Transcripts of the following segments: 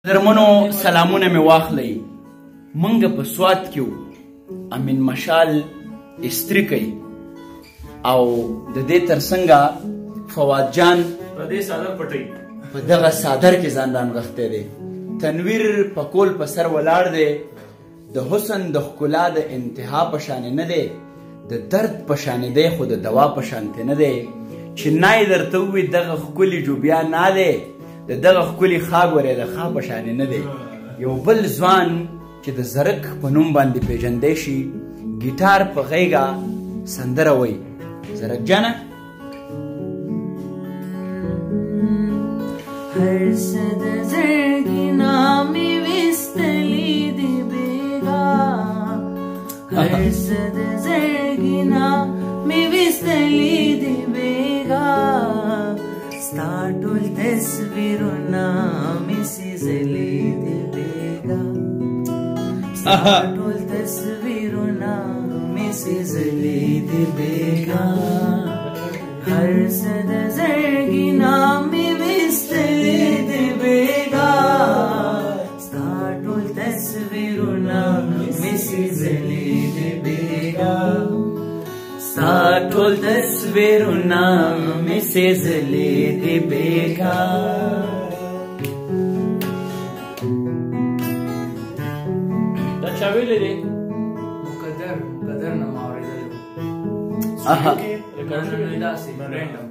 درمنو سلامونه می واخلئ. منګ په سوات کې وو، امین مشال استری کوي او د دې ترڅنګه فواد جان په دې صادر پټي په دغه صادر کې ځان رانغښتی دی. تنویر په کول په سر ولاړ دی. د حسن د ښکلا د انتها په شانې نه دی، د درد په شانې دی، خو د دوا په شانتې نه دی. چې نای درته ووي دغه ښکلي جوبیا نه دی، د دغه ښکلي خاګ ورې د خا په شانې نه دی. یو بل ځوان چې د زرک په نوم باندې پیژندی شي، ګیټار په غیږه سندره وایي. زرک جانه هر څه د زړګي نامې ویستلي دي بېګا، هر څه د زړګي نامې ویستلي دي بېګا، ستا ټول تصویرونه مې سېزلي دي بېګا، ستا ټول تصویرونه مې سېزلي دي بېګا، هر څه د زړګي نامې ویستلي دي بېګا، ستا ټول تصویرونه مې سېزلي دي بېګا، ستا ټول تصویرونه مې سېزلي دي بېګا. دا چا ویلې دی؟ مقدر نه ما اورېدلی و. داسې رینډم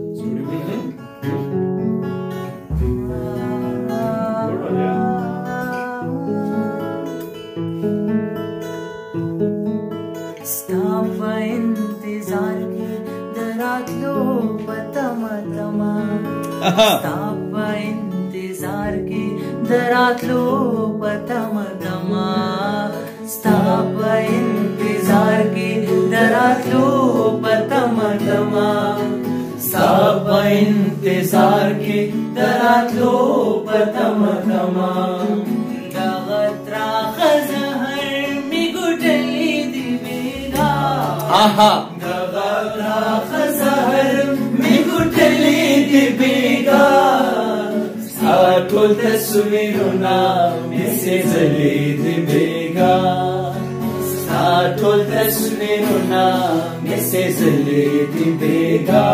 ستا په انتظار کې د راتلو په تمه تمه، ستا په انتظار کې د راتلو په تمه تمه، ستا په انتظار کې د راتلو په تمه تمه، ستا په انتظار کې د راتلو په تمه تمه، دغه تراخه زهر مې ګوټلي دي بېګا، دغه تراخه زهر مې ګوټلي دي بېګا، ستا ټول تصویرونه مې سېزلي دي بېګا، ستا ټول تصویرونه مې سېزلي دي بېګا.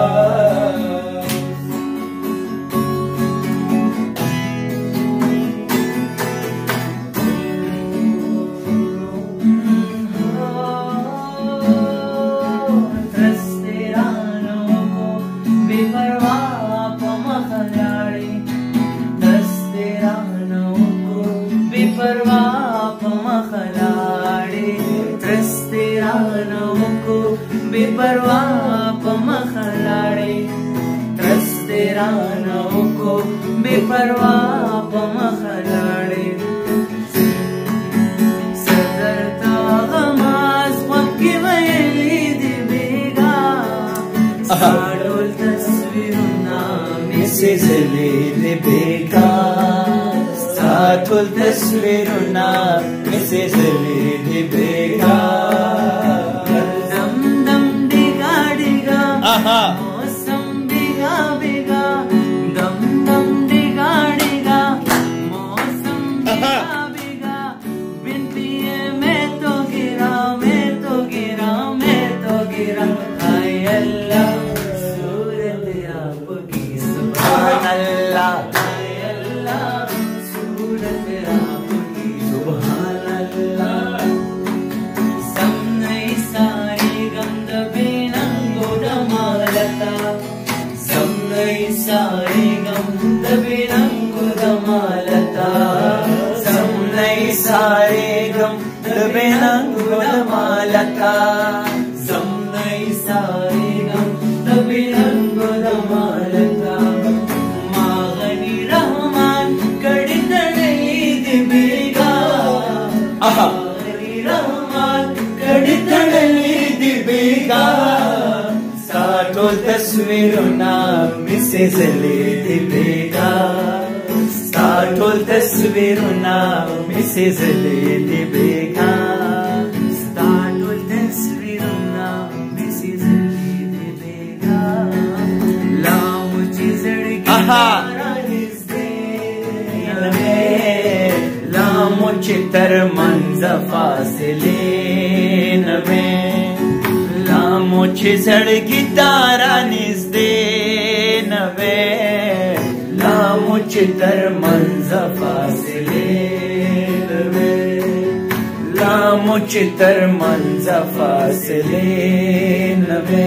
बेपरवा पमख लाड़े ट्रस तेरा नौ को बेपरवा पमख लाड़े सदरता गमाज पक्की वैली दी बेगा, साडोल तस्वीरुना में सेजले दे बेगा, साडोल तस्वीरुना में सेजले दे बेगा, मौसम बिगा बिगा दम दम डिगा डिगा, मौसम बिगा बिगा बिन पिए मैं तो गिरा, मैं तो गिरा, मैं तो गिरा, हाय अल्लाह सूरत आपकी सुभान अल्लाह, हाय अल्लाह सूरत आपकी सुभान अल्लाह, समनई सारी गंद समनई सारे गम दबिरंगु दमालता, समनई सारे गम दबिरंगु दमालता, समनई सारे गम दबिरंगु दमालता, मागनी रहमान कड़ी तड़ली दि बेगा, मागनी रहमान कड़ी तड़ली दि बेगा, ټول تصویرونه مې سېزلي دي بېګا، ستا ټول تصویرونه مې سېزلي دي بېګا، ستا ټول تصویرونه مې سېزلي دي بېګا، لا مو چې زړګي را نږدې चितर मंज फासले नवे लामो झड़गी तारा निजदे नवे लामो चितर मंज फासले नवे लामो चितर मंज फासले नवे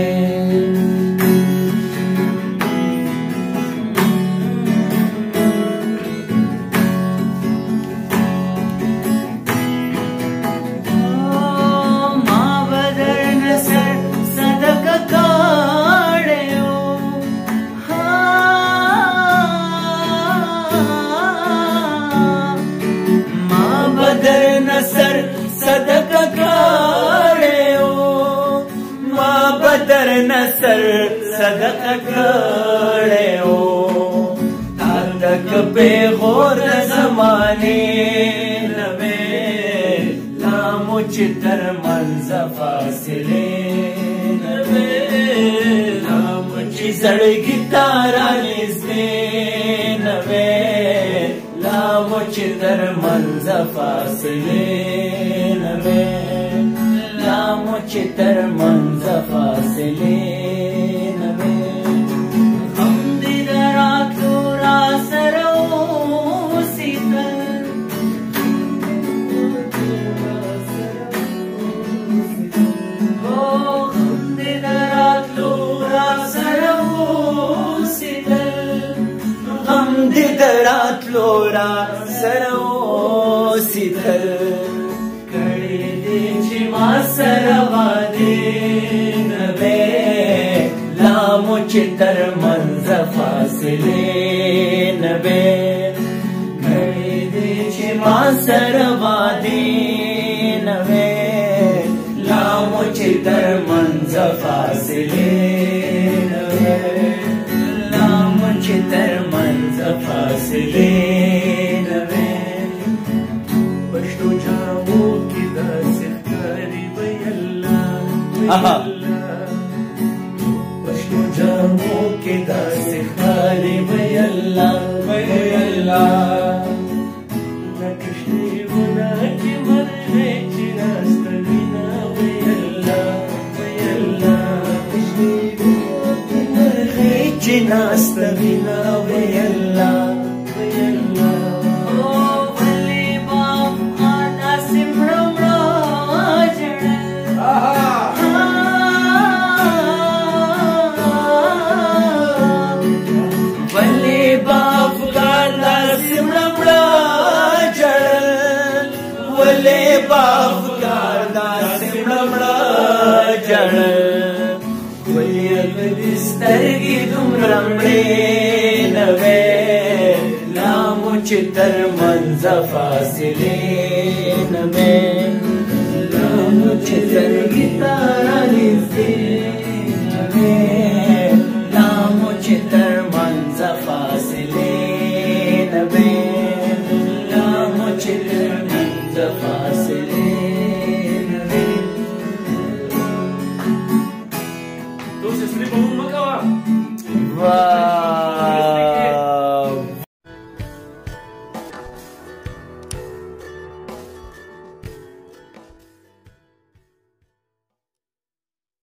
नसर सदका काड़े ओ माँ बदर नसर सदका काड़े ओ तातक पे गौर जमाने नवे लामो चितर मंज फासले नवे लामो झड़गी तारा निजदे नवे लामो चितर मंज फासले नवे लामो चितर मंज फासले नवे हम दिदरा तोरा सरो सीतल ओ हम दिदरा तोरा सरो सीतल हम दिदरा तोरा सरो सीतल कड़े देची मासरवा दे नवे लामो चितर मंज फासले नवे कड़े देची मासरवा दे नवे लामो चितर मंज फासले नवे लामो चितर मंज फासले नवे पश्तो जामो की दासिकारी वयल्ला पश्तो जामो की दासिकारी वयल्ला वयल्ला नकशे वना की मरने चिनास्तवीना वयल्ला वयल्ला नकशे वना की मरने चिनास्तवीना वयल्ला वयल्ला स्तरगी दुमरमड़े नवे लामो चितर मंज फासले नवे लामो चितर गितारा निजदे नवे लामो चितर मंज फासले नवे लामो चितर मंज फासले नवे तो सिस्टरी बहु मकावा वाह